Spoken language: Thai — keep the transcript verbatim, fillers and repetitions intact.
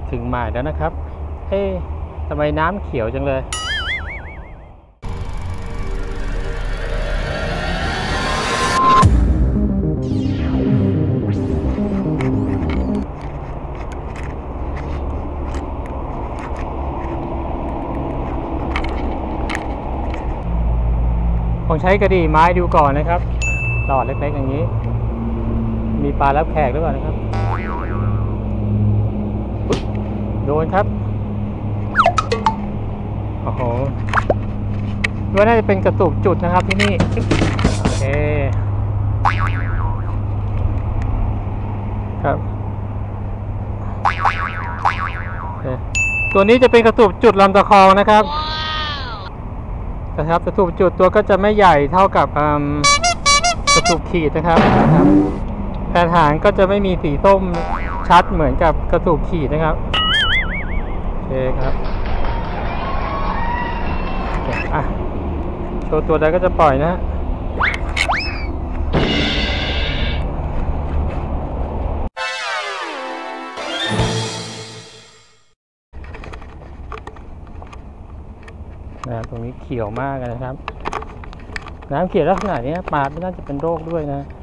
ถึงหมายแล้วนะครับเอ๊ะทำไมน้ำเขียวจังเลยผมใช้กระดี่ไม้ดูก่อนนะครับหลอดเล็กๆอย่างนี้มีปลารับแขกหรือเปล่านะครับโดนครับโอ้โหว่าน่าจะเป็นกระตุกจุดนะครับที่นี่โอเคครับตัวนี้จะเป็นกระตุกจุดลำตะคองนะครับนะครับกระตุกจุดตัวก็จะไม่ใหญ่เท่ากับกระตุกขีดนะครับนะครับแผ่นหางก็จะไม่มีสีส้มชัดเหมือนกับกระตุกขีดนะครับโอเคครับอ่ะโชว์ตัวใดก็จะปล่อยนะนะตรงนี้เขียวมากนะครับน้ำเขียวลักษณะนี้ปลาไม่น่าจะเป็นโรคด้วยนะ